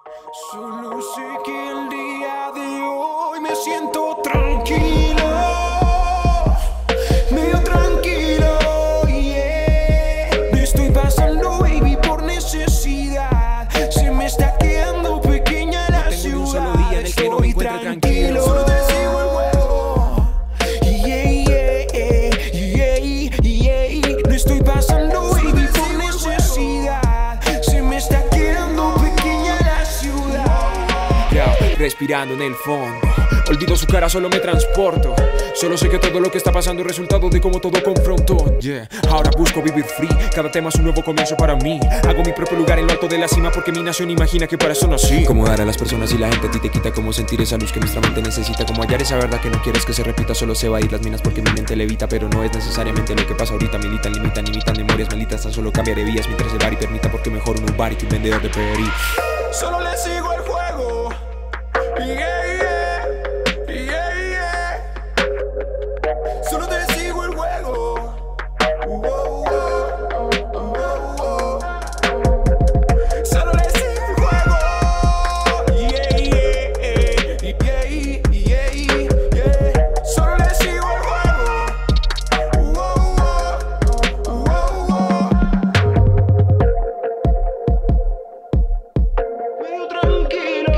Solo sé que el día de hoy me siento tranquilo, medio tranquilo, yeah. Me estoy pasando, baby, por necesidad. Se me está quedando pequeña la ciudad. Un solo día en el que no me encuentre tranquilo. Solo te sigo el juego, no estoy pasando, baby, por necesidad. Se me está quedando pequeña la ciudad. Yeah, respirando en el fondo. Olvido su cara, solo me transporto. Solo sé que todo lo que está pasando es resultado de cómo todo confrontó. Yeah, ahora busco vivir free. Cada tema es un nuevo comienzo para mí. Hago mi propio lugar en lo alto de la cima porque mi nación imagina que para eso nací. Como dar a las personas y la gente a ti te quita. Como sentir esa luz que nuestra mente necesita. Como hallar esa verdad que no quieres que se repita. Solo se va a ir las minas porque mi mente levita. Pero no es necesariamente lo que pasa ahorita. Militan, limitan, imitan memorias malditas. Tan solo cambiaré vías mientras el bar y permita. Porque mejor un bar que un vendedor de PRI. Solo le sigo el juego, solo te sigo el juego. Solo le sigo el juego. Solo le sigo el juego. Medio tranquilo,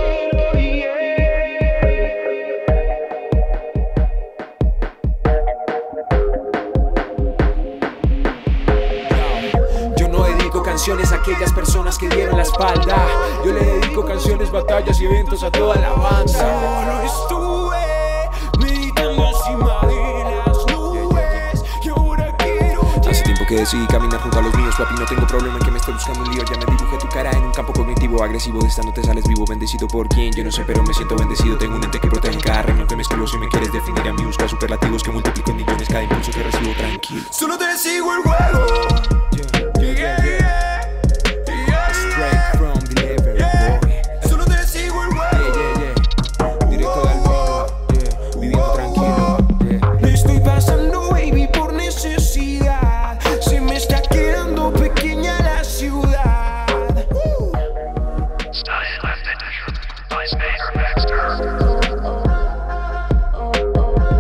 Yo no dedico canciones a aquellas personas que dieron la espalda. Yo le dedico canciones, batallas y eventos a toda la banda. Solo estuve meditando encima de las nubes y ahora quiero Hace tiempo que decidí caminar junto a los míos, papi, no tengo problema en que me esté buscando un lío. Ya me dibujé tu cara en un campo cognitivo agresivo. De esta no te sales vivo, bendecido por quien, yo no sé, pero me siento bendecido. Tengo un ente que protege cada reino que me escribo. Si me quieres definir a mí, busca superlativos que multiplico en millones cada impulso que recibo, tranquilo. Solo te sigo el juego. Straight from delivery, boy. Solo te sigo el juego. Directo del mío, viviendo tranquilo, Me estoy pasando, baby, por necesidad. Se me está quedando pequeña la ciudad. Study left edition by Spader Baxter.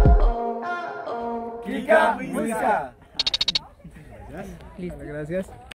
Clica, música. Listo. Gracias.